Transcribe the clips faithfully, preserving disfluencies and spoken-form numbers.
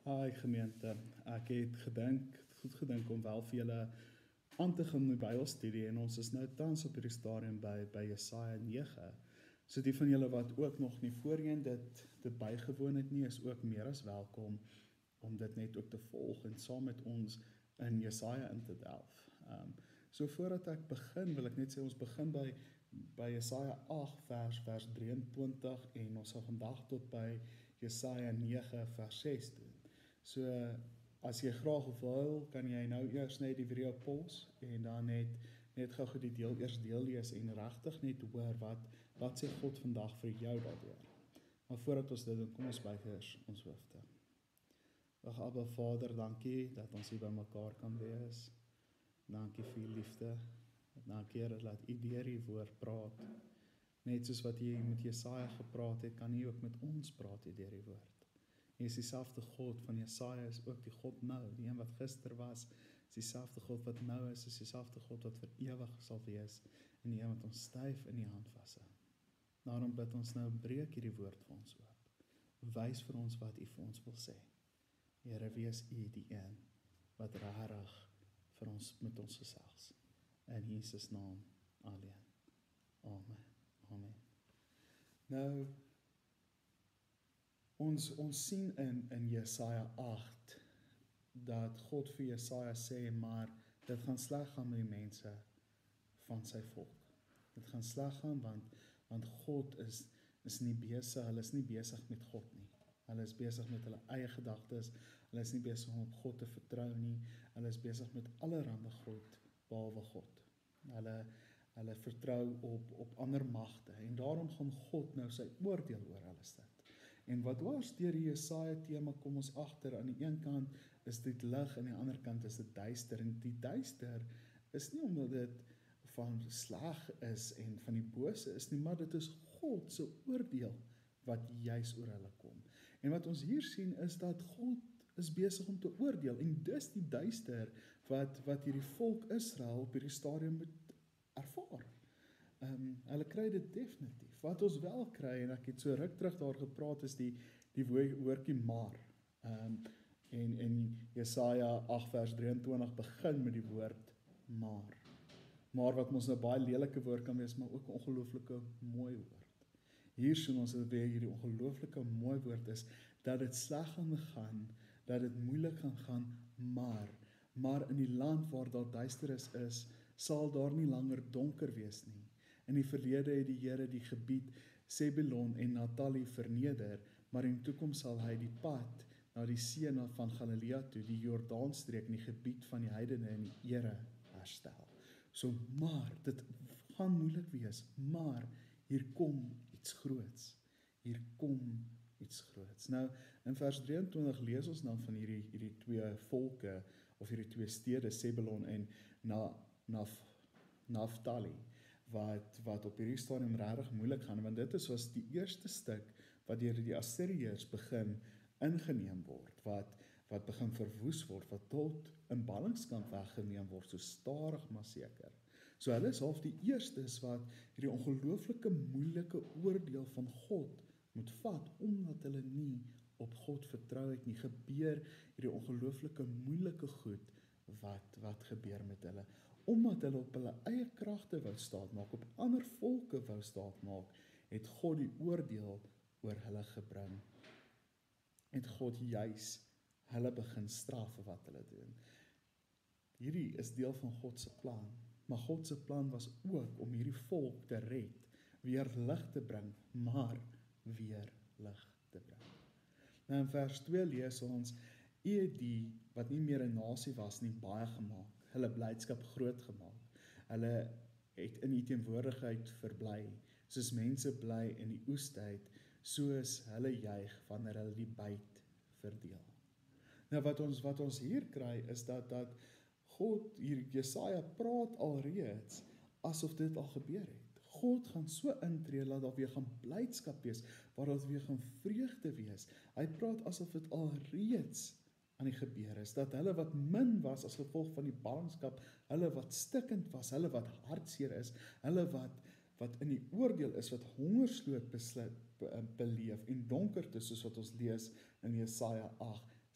Hi gemeente, ek het gedink, goed gedink om wel vir julle aan te gaan met Bybelstudie en ons is nou tans op hierdie stadium by, by Jesaja nege. So die van julle wat ook nog nie voorheen dit, dit bygewoon het nie, is ook meer as welkom om dit net ook te volg en saam met ons in Jesaja in te delf. Um, so voordat ek begin, wil ek net sê ons begin by, by Jesaja agt vers, vers drieëntwintig en ons sal vandag tot by Jesaja nege vers ses doen. So, as jy graag wil, kan jy nou eers net die video pause en dan net, net gou die deel eers deel lees en regtig net hoor wat, wat sê God vandag vir jou daardeur. Maar voordat ons dit doen, kom ons buig eers ons hoofde. Ag Abba Vader, dankie dat ons hier by mekaar kan wees. Dankie vir die liefde. Dankie Here dat U deur U woord praat. Net soos wat jy met Jesaja gepraat het, kan U ook met ons praat hier deur die woord. Hy is dieselfde God van Jesaja, is ook die God nou, die een wat gister was, is dieselfde God wat nou is, is dieselfde God wat vir ewig sal wees, en die een wat ons styf in die hand vashou. Daarom bid ons nou, breek hierdie woord vir ons oop. Wys vir ons wat U vir ons wil sê. Here, wees U die een wat rarig vir ons met ons gesels. In Jesus naam alleen. Amen. Amen. Nou, Ons, ons sien in, in Jesaja agt, dat God vir Jesaja sê, maar dit gaan sleg gaan met die mense van sy volk. Dit gaan sleg gaan, want, want God is, is nie besig, hulle is nie besig met God nie. Hulle is besig met hulle eie gedagtes, hulle is nie besig om op God te vertrou nie, hulle is besig met allerhande God, behalwe God. Hulle, hulle vertrou op, op ander magte, en daarom gaan God nou sy oordeel oor hulle sit. En wat dwars deur die Jesaja tema kom ons agter, aan die een kant is dit lig, en aan die ander kant is dit duister, en die duister is nie omdat dit van sleg is en van die bose is nie, maar dit is God se oordeel wat juis oor hulle kom. En wat ons hier sien is dat God is besig om te oordeel, en dis die duister wat, wat hierdie volk Israel op hierdie stadium moet ervaar. Um, hulle kry dit definitief. Wat ons wel kry, en ek het so ruk terug daar gepraat, is die, die woordjie maar. Um, en, en Jesaja agt vers drieëntwintig begin met die woord maar. Maar wat ons nou baie lelike woord kan wees, maar ook 'n ongelooflike mooi woord. Hier sien ons dat weer hierdie ongelooflike mooi woord is, dat dit sleg gaan gaan, dat dit moeilik gaan gaan, maar, maar in die land waar daar duisternis is, sal daar nie langer donker wees nie. In die verlede het die Here die gebied Sebulon en Naphtali verneder, maar in die toekoms sal hy die pad na die see van Galilea toe, die Jordaanstreek en die gebied van die heidene in die ere herstel. So, maar, dit gaan moeilik wees, maar hier kom iets groots. Hier kom iets groots. Nou, in vers drieëntwintig lees ons dan van hierdie, hierdie twee volke, of hierdie twee stede, Sebulon en na, Naf, Naphtali. Wat, wat op hierdie stadium regtig moeilik gaan, want dit is soos die eerste stuk wat deur die Assiriërs begin ingeneem word, wat, wat begin verwoes word, wat tot in ballingskap weggeneem word, so stadig maar seker. So hulle is half die eerstes wat hierdie ongelooflike moeilike oordeel van God moet vat, omdat hulle nie op God vertrou het nie, gebeur hierdie ongelooflike moeilike goed, wat, wat gebeur met hulle. Omdat hulle op hulle eie kragte wou staat maak, op ander volke wou staat maak, het God die oordeel oor hulle gebring. Het God juis hulle begin straf vir wat hulle doen. Hierdie is deel van God se plan, maar God se plan was ook om hierdie volk te red, weer lig te bring, maar weer lig te bring. Nou in vers twee lees ons, U het die wat nie meer 'n nasie was nie baie gemaak, hulle blydskap groot gemaak. Hulle het in U teenwoordigheid verbly, soos mense bly in die oestyd, soos hulle juig wanneer hulle die byt verdeel. Nou wat ons wat ons hier kry is dat dat God hier Jesaja praat alreeds asof dit al gebeur het. God gaan so intree dat daar weer gaan blydskap wees, waar daar weer gaan vreugde wees. Hy praat asof dit alreeds aan die gebeur is, dat hulle wat min was as gevolg van die ballingskap, hulle wat stikkend was, hulle wat hartseer is, hulle wat, wat in die oordeel is, wat hongersnood besluit, be, beleef en donkerte, soos wat ons lees in Jesaja agt,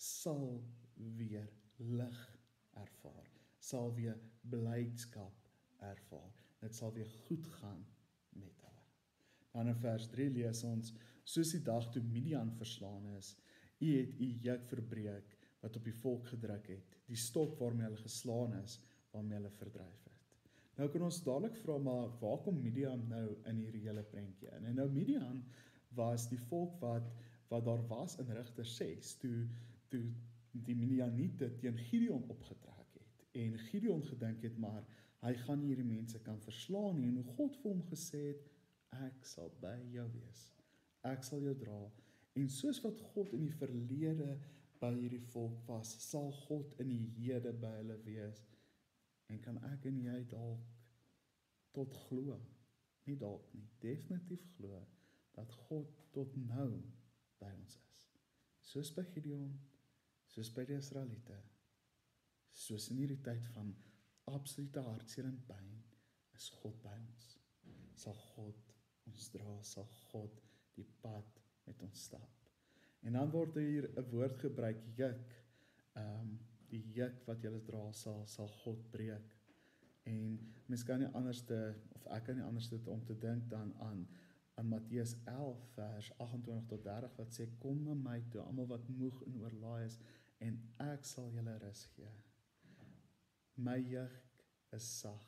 sal weer lig ervaar, sal weer blydskap ervaar. Dit sal weer goed gaan met hulle. Dan in vers drie lees ons, soos die dag toe Midian verslaan is, U het U juk verbreek wat op die volk gedruk het, die stok waarmee hulle geslaan is, waarmee hulle verdryf het. Nou kan ons dadelik vra, maar waar kom Midian nou in hierdie hele prentjie in? En nou Midian was die volk wat, wat daar was in Rigters ses, toe, toe die Midianiete teen Gideon opgetrek het, en Gideon gedink het, maar hy gaan hierdie mense kan verslaan nie, en hoe God vir hom gesê het, ek sal by jou wees, ek sal jou dra, en soos wat God in die verlede by hierdie volk was, sal God in die hede by hulle wees, en kan ek en jy dalk tot glo, nie dalk nie, definitief glo, dat God tot nou by ons is. Soos by Gideon, soos by die Israeliete, soos in hierdie tyd van absolute hartseer en pyn, is God by ons. Sal God ons dra, sal God die pad met ons stap. En dan word hier 'n woord gebruik, juk, um, die juk wat jy dra sal, sal God breek. En mens kan nie anderste, of ek kan nie anderste om te dink dan aan, aan Matteus elf vers agt-en-twintig tot dertig wat sê, kom na my toe, almal wat moeg en oorlaai is, en ek sal julle rus gee. My juk is sag,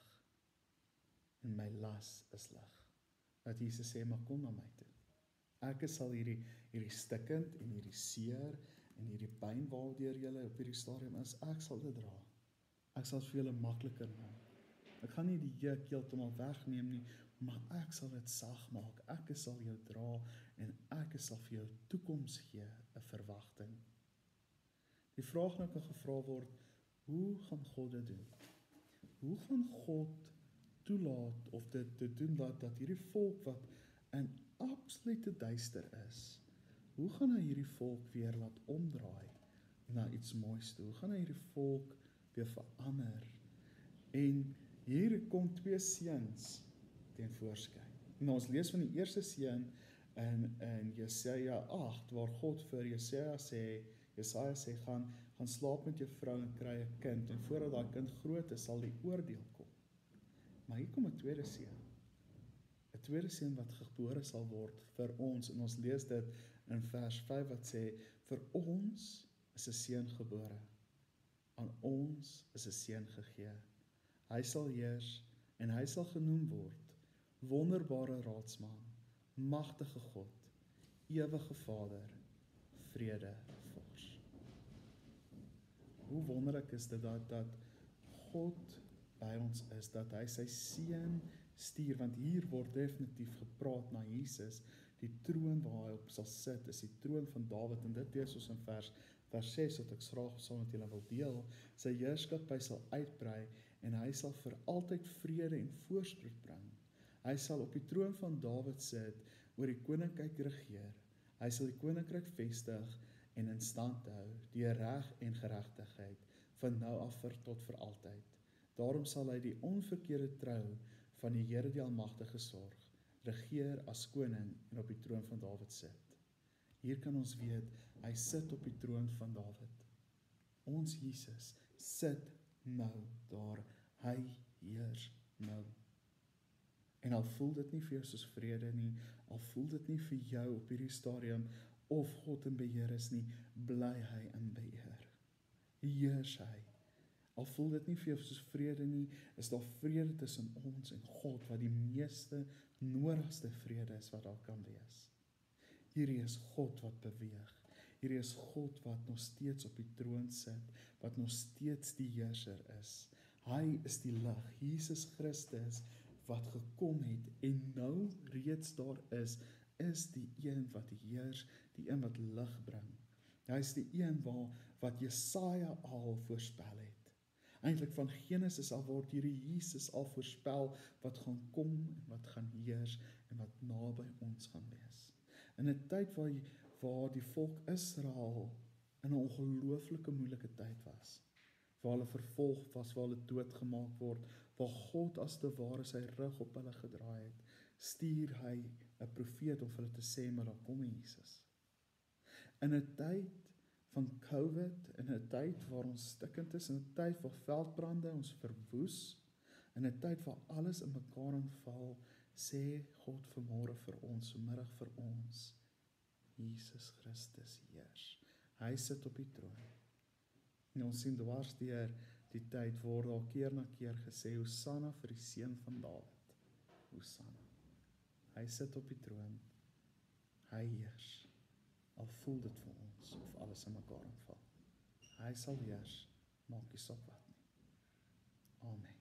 en my las is lig. Dat Jesus sê, maar kom na my toe. Ek sal hierdie, hierdie stikkend en hierdie seer en hierdie pyn waardeur julle op hierdie stadium is, ek sal dit dra. Ek sal vir julle makliker maak. Ek gaan nie die juk heeltemal wegneem nie, maar ek sal dit sag maak. Ek sal jou dra en ek sal vir jou toekoms gee, 'n verwagting. Die vraag nou kan gevra word, hoe gaan God dit doen? Hoe gaan God toelaat of dit te doen dat, dat hierdie volk wat in absolute duister is, hoe gaan hy hierdie volk weer laat omdraai na iets moois toe? Hoe gaan hy hierdie volk weer verander? En hier kom twee seuns ten voorskyn. Nou ons lees van die eerste seun in, in Jesaja agt, waar God vir Jesaja sê, Jesaja sê, gaan, gaan slaap met jou vrou en kry 'n kind, en voordat daai kind groot is, sal die oordeel kom. Maar hier kom 'n tweede seun. 'n tweede seun wat gebore sal word vir ons, en ons lees dit in vers vyf wat sê, vir ons is 'n seun gebore, aan ons is 'n seun gegee. Hy sal heers, en hy sal genoem word, wonderbare raadsman, magtige God, ewige Vader, vrede vors. Hoe wonderlik is dit dat, dat God by ons is, dat hy sy seun stuur, want hier word definitief gepraat na Jesus, die troon waar hy op sal sit, is die troon van Dawid, en dit lees ons in vers, vers ses, wat ek graag saam met julle wil deel, sy heerskappy sal uitbrei, en hy sal vir altyd vrede en voorspoed bring. Hy sal op die troon van Dawid sit, oor die koninkryk regeer. Hy sal die koninkryk vestig en in stand hou, die reg en geregtigheid, van nou af vir tot vir altyd. Daarom sal hy die onverkeerde trou van die Here die Almagtige sorg, regeer as koning en op die troon van Dawid sit. Hier kan ons weet, hy sit op die troon van Dawid. Ons Jesus sit nou daar, hy heers nou. En al voel dit nie vir jou soos vrede nie, al voel dit nie vir jou op hierdie stadium of God in beheer is nie, bly hy in beheer. Heers hy. Al voel dit nie vir jou soos vrede nie, is daar vrede tussen ons en God, wat die meeste, nodigste vrede is wat daar kan wees. Hierdie is God wat beweeg. Hierdie is God wat nog steeds op die troon sit, wat nog steeds die heerser is. Hy is die lig, Jesus Christus, wat gekom het en nou reeds daar is, is die een wat heers, die een wat lig bring. Hy is die een waar, wat Jesaja al voorspel het. Eintlik van Genesis al word hierdie Jesus al voorspel, wat gaan kom en wat gaan heers en wat naby ons gaan wees. In 'n tyd waar, waar die volk Israel in 'n ongelooflike moeilike tyd was, waar hulle vervolg was, waar hulle doodgemaak word, waar God as te ware sy rug op hulle gedraai het, stuur hy 'n profeet om vir hulle te sê, maar dan kom Jesus. In 'n tyd van COVID, in 'n tyd waar ons stikkend is, in 'n tyd waar veldbrande ons verwoes, in 'n tyd waar alles in mekaar inval, sê God vanmôre vir ons, vanmiddag vir ons, Jesus Christus heers. Hy sit op die troon. En ons sien dwars deur die tyd word daar keer na keer gesê, Hosanna vir die seun van Dawid. Hosanna. Hy sit op die troon. Hy heers. Al voel dit vir ons of alles in mekaar inval. Hy sal heers, maak nie saak wat nie. Amen.